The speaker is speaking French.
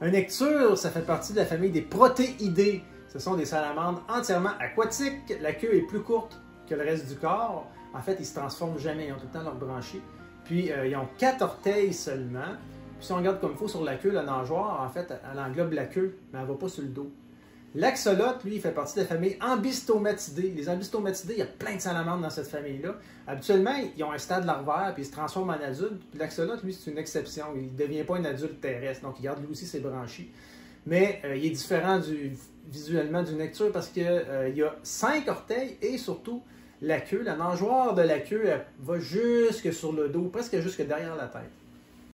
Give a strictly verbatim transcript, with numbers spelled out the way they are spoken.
Un necture, ça fait partie de la famille des protéidés. Ce sont des salamandres entièrement aquatiques. La queue est plus courte que le reste du corps. En fait, ils ne se transforment jamais, ils ont tout le temps leurs branchies. Puis, euh, ils ont quatre orteils seulement. Puis, si on regarde comme il faut sur la queue, la nageoire, en fait, elle englobe la queue, mais elle ne va pas sur le dos. L'axolote, lui, il fait partie de la famille Ambistomatidés. Les Ambistomatidés, il y a plein de salamandres dans cette famille-là. Habituellement, ils ont un stade larvaire, puis ils se transforment en adultes. L'axolote, lui, c'est une exception. Il ne devient pas un adulte terrestre, donc il garde lui aussi ses branchies. Mais euh, il est différent du, visuellement du necture parce qu'il euh, y a cinq orteils et surtout la queue. La nageoire de la queue elle va jusque sur le dos, presque jusque derrière la tête.